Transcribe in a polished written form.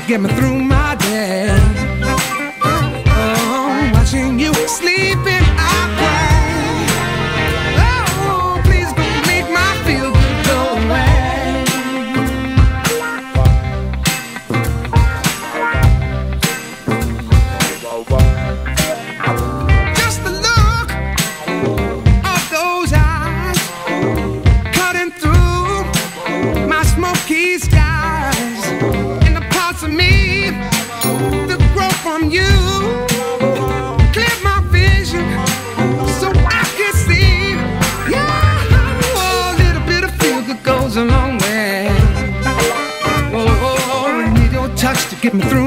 get me through my day. Oh, watching you sleeping, I pray. Oh, please don't make my feel good go away. Just the look of those eyes cutting through my smoky skies, and the parts of me that grow from you clear my vision so I can see. Yeah, oh, a little bit of feel good goes a long way. Oh, I need your touch to get me through